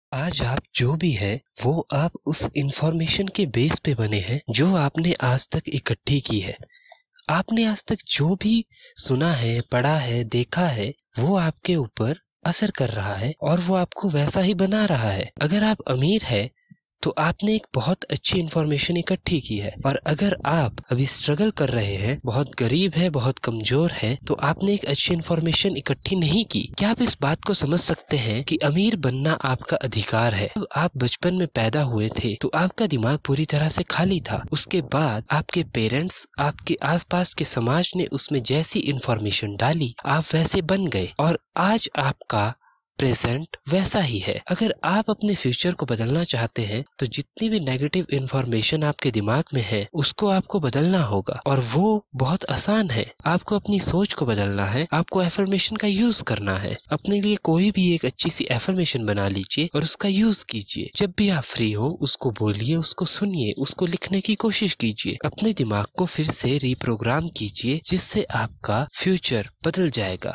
आज आप जो भी हैं, वो आप उस इंफॉर्मेशन के बेस पे बने हैं, जो आपने आज तक इकट्ठी की है। आपने आज तक जो भी सुना है, पढ़ा है, देखा है, वो आपके ऊपर असर कर रहा है और वो आपको वैसा ही बना रहा है। अगर आप अमीर हैं, तो आपने एक बहुत अच्छी इंफॉर्मेशन इकट्ठी की है और अगर आप अभी स्ट्रगल कर रहे हैं, बहुत गरीब है, बहुत कमजोर है, तो आपने एक अच्छी इंफॉर्मेशन इकट्ठी नहीं की। क्या आप इस बात को समझ सकते हैं कि अमीर बनना आपका अधिकार है? जब आप बचपन में पैदा हुए थे, तो आपका दिमाग पूरी तरह से खाली था। उसके बाद आपके पेरेंट्स, आपके आसपास के समाज ने उसमें जैसी इंफॉर्मेशन डाली, आप वैसे बन गए और आज आपका प्रेजेंट वैसा ही है। अगर आप अपने फ्यूचर को बदलना चाहते हैं, तो जितनी भी नेगेटिव इंफॉर्मेशन आपके दिमाग में है, उसको आपको बदलना होगा और वो बहुत आसान है। आपको अपनी सोच को बदलना है, आपको एफर्मेशन का यूज करना है। अपने लिए कोई भी एक अच्छी सी एफर्मेशन बना लीजिए और उसका यूज कीजिए। जब भी आप फ्री हो, उसको बोलिए, उसको सुनिए, उसको लिखने की कोशिश कीजिए। अपने दिमाग को फिर से रिप्रोग्राम कीजिए, जिससे आपका फ्यूचर बदल जाएगा।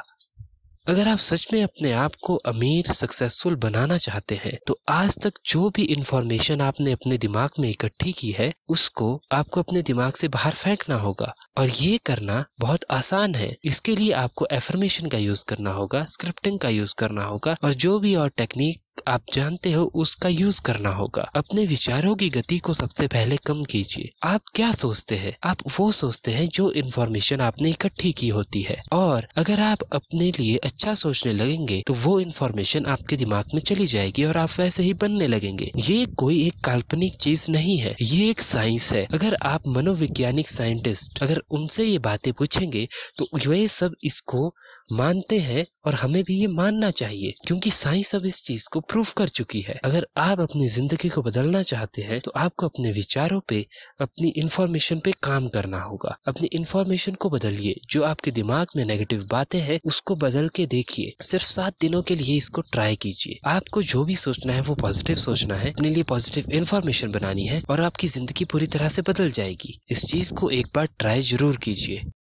अगर आप सच में अपने आप को अमीर सक्सेसफुल बनाना चाहते हैं, तो आज तक जो भी इंफॉर्मेशन आपने अपने दिमाग में इकट्ठी की है, उसको आपको अपने दिमाग से बाहर फेंकना होगा और ये करना बहुत आसान है। इसके लिए आपको एफर्मेशन का यूज करना होगा, स्क्रिप्टिंग का यूज करना होगा और जो भी और टेक्निक आप जानते हो उसका यूज करना होगा। अपने विचारों की गति को सबसे पहले कम कीजिए। आप क्या सोचते हैं? आप वो सोचते हैं जो इंफॉर्मेशन आपने इकट्ठी की होती है और अगर आप अपने लिए अच्छा सोचने लगेंगे, तो वो इंफॉर्मेशन आपके दिमाग में चली जाएगी और आप वैसे ही बनने लगेंगे। ये कोई एक काल्पनिक चीज नहीं है, ये एक साइंस है। अगर आप मनोवैज्ञानिक साइंटिस्ट, अगर उनसे ये बातें पूछेंगे, तो वे सब इसको मानते हैं और हमें भी ये मानना चाहिए, क्योंकि साइंस अब इस चीज को प्रूव कर चुकी है। अगर आप अपनी जिंदगी को बदलना चाहते हैं, तो आपको अपने विचारों पे, अपनी इंफॉर्मेशन पे काम करना होगा। अपनी इंफॉर्मेशन को बदलिए। जो आपके दिमाग में नेगेटिव बातें हैं, उसको बदल के देखिए। सिर्फ 7 दिनों के लिए इसको ट्राई कीजिए। आपको जो भी सोचना है वो पॉजिटिव सोचना है, अपने लिए पॉजिटिव इंफॉर्मेशन बनानी है और आपकी जिंदगी पूरी तरह से बदल जाएगी। इस चीज को एक बार ट्राई जरूर कीजिए।